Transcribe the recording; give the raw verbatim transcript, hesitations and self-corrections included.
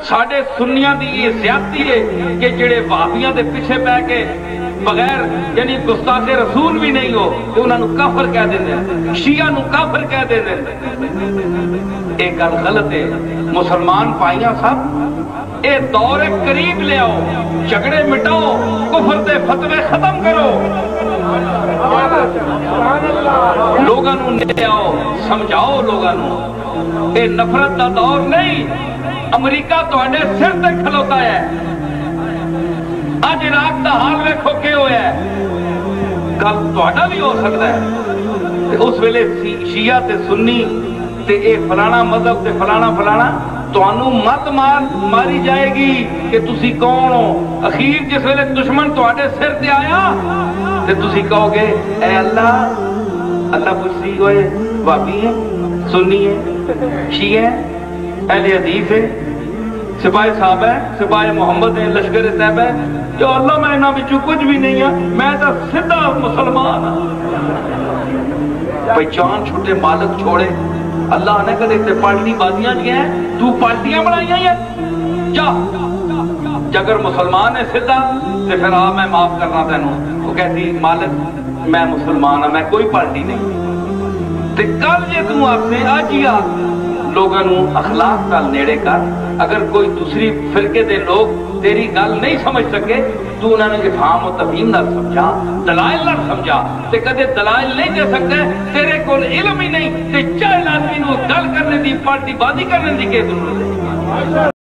ساڈے سنیاں دی یہ زیادتی ہے کہ جڑے وہابیاں دے پیچھے پہ کے بغیر یعنی گستاخ رسول بھی نہیں ہو کہ انہوں نے کافر کہہ دیندے ہیں، شیعہ نو کافر کہہ دیندے ہیں۔ ایک گل غلط ہے۔ مسلمان پائیاں سب اے دور قریب لے آؤ، جھگڑے مٹاؤ، کفر دے فتوے ختم کرو، لوگاں نو لے آؤ، سمجھاؤ لوگاں نو۔ اے نفرت دا دور نہیں۔ امریکہ تواڈے سر تے کھلوتا ہے۔ آج عراق دا حال ویکھو کہ ہویا ہے، کل تواڈا بھی ہو سکتا ہے۔ اس ویلے شیعہ تے سنی تے اے فلانا مذہب تے فلانا فلانا تانوں مت مار ماری جائے گی کہ تسی کون ہو۔ اخیر جس ویلے دشمن تواڈے سر تے آیا تے تسی کہو گے اے اللہ، اللہ پوچھتی ہوئے وہابی ہے، سنی ہے، شیعہ ہے، اہل حدیث ہے، سپاہی صاحب ہے، سپاہی محمد ہے، لشکر طیب ہے، یا اللہ میں انہاں وچوں کچھ بھی نہیں ہوں، میں تو سیدھا مسلمان ہوں۔ پہچان چھوٹے مالک چھوڑے، اللہ نے کدے تے پارٹی بازیاں کیا ہیں، تو پارٹیاں بنائیاں ہیں، جا اگر مسلمان ہے سیدھا تے پھر آ میں معاف کرنا تینوں۔ وہ کہتی مالک میں مسلمان ہوں، میں کوئی پارٹی نہیں۔ تے کل یہ تو آپ نے آج ہی آ لوگاں نو اخلاق نال نیڑے کر۔ اگر کوئی دوسری فرقے دے لوگ تیری گل نہیں سمجھ سکے تو انہوں نے افہام و تفہیم نال سمجھا، دلائل نال سمجھا۔ تے کدے دلائل نہیں دے سکتے، تیرے کول علم ہی نہیں تے جاہل آدمی نو گل کرنے دی، پارٹی بازی کرنے دی کی ضرورت ہے؟